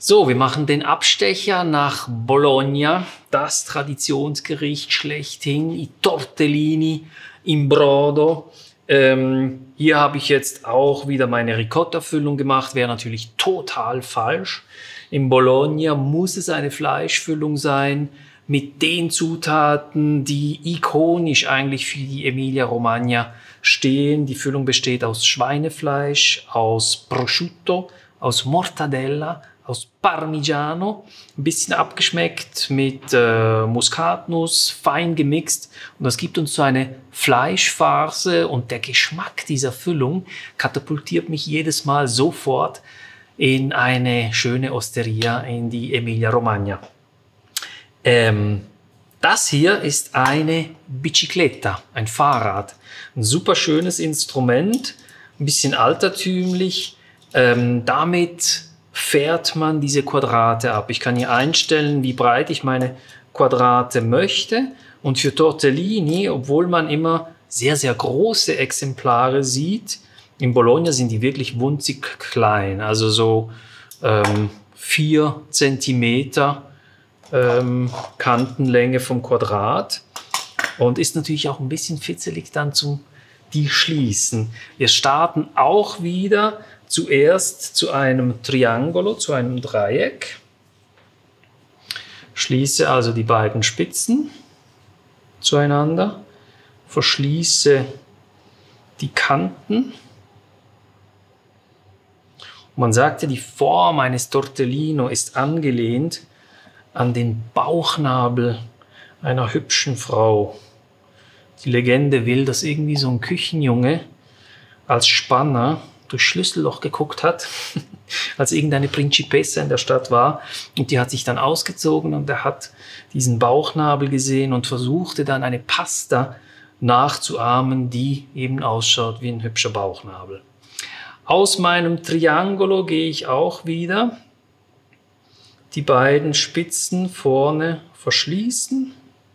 So, wir machen den Abstecher nach Bologna, das Traditionsgericht schlechthin, i Tortellini in Brodo. Hier habe ich jetzt auch wieder meine Ricotta-Füllung gemacht, wäre natürlich total falsch. In Bologna muss es eine Fleischfüllung sein mit den Zutaten, die ikonisch eigentlich für die Emilia-Romagna stehen. Die Füllung besteht aus Schweinefleisch, aus Prosciutto, aus Mortadella, aus Parmigiano, ein bisschen abgeschmeckt mit Muskatnuss, fein gemixt. Und das gibt uns so eine Fleischfarce und der Geschmack dieser Füllung katapultiert mich jedes Mal sofort in eine schöne Osteria in die Emilia-Romagna. Das hier ist eine Bicicletta, ein Fahrrad. Ein super schönes Instrument, ein bisschen altertümlich. Damit fährt man diese Quadrate ab. Ich kann hier einstellen, wie breit ich meine Quadrate möchte. Und für Tortellini, obwohl man immer sehr, sehr große Exemplare sieht, in Bologna sind die wirklich winzig klein. Also so 4 Zentimeter Kantenlänge vom Quadrat. Und ist natürlich auch ein bisschen fitzelig dann zum die schließen. Wir starten auch wieder zuerst zu einem Triangolo, zu einem Dreieck. Schließe also die beiden Spitzen zueinander, verschließe die Kanten. Man sagte, die Form eines Tortellino ist angelehnt an den Bauchnabel einer hübschen Frau. Die Legende will, dass irgendwie so ein Küchenjunge als Spanner durch Schlüsselloch geguckt hat, als irgendeine Principessa in der Stadt war. Und die hat sich dann ausgezogen und er hat diesen Bauchnabel gesehen und versuchte dann eine Pasta nachzuahmen, die eben ausschaut wie ein hübscher Bauchnabel. Aus meinem Triangolo gehe ich auch wieder. Die beiden Spitzen vorne verschließen.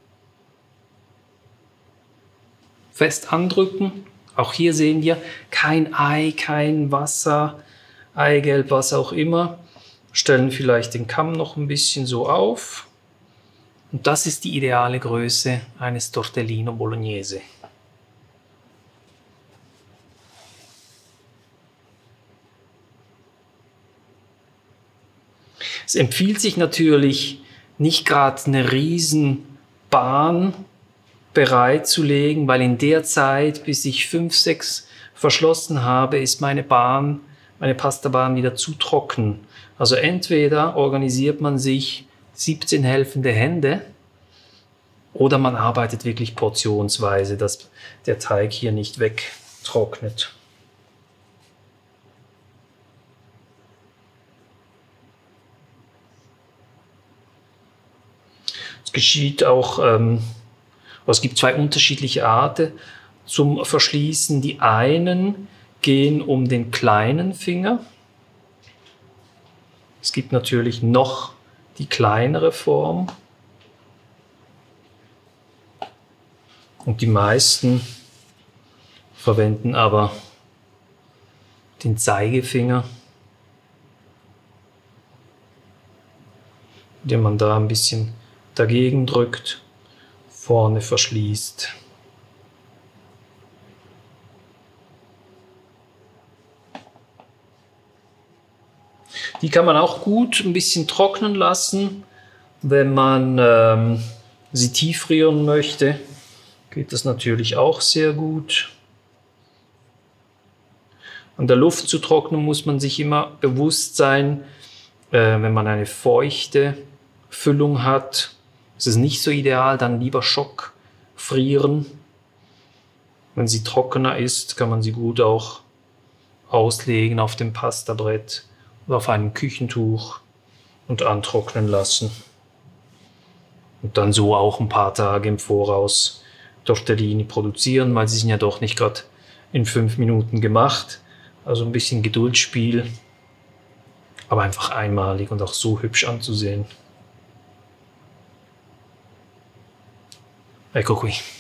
Fest andrücken. Auch hier sehen wir kein Ei, kein Wasser, Eigelb, was auch immer. Stellen vielleicht den Kamm noch ein bisschen so auf. Und das ist die ideale Größe eines Tortellino Bolognese. Es empfiehlt sich natürlich nicht gerade eine Riesenbahn bereitzulegen, weil in der Zeit, bis ich 5, 6 verschlossen habe, ist meine Pastabahn wieder zu trocken. Also entweder organisiert man sich 17 helfende Hände oder man arbeitet wirklich portionsweise, dass der Teig hier nicht wegtrocknet. Es geschieht auch, es gibt 2 unterschiedliche Arten zum Verschließen. Die einen gehen um den kleinen Finger. Es gibt natürlich noch die kleinere Form. Und die meisten verwenden aber den Zeigefinger, den man da ein bisschen dagegen drückt, vorne verschließt. Die kann man auch gut ein bisschen trocknen lassen, wenn man sie tiefrieren möchte. Geht das natürlich auch sehr gut. An der Luft zu trocknen muss man sich immer bewusst sein, wenn man eine feuchte Füllung hat, ist es nicht so ideal, dann lieber schockfrieren. Wenn sie trockener ist, kann man sie gut auch auslegen auf dem Pastabrett oder auf einem Küchentuch und antrocknen lassen. Und dann so auch ein paar Tage im Voraus Tortellini produzieren, weil sie sind ja doch nicht gerade in 5 Minuten gemacht. Also ein bisschen Geduldsspiel, aber einfach einmalig und auch so hübsch anzusehen. Ecco qui.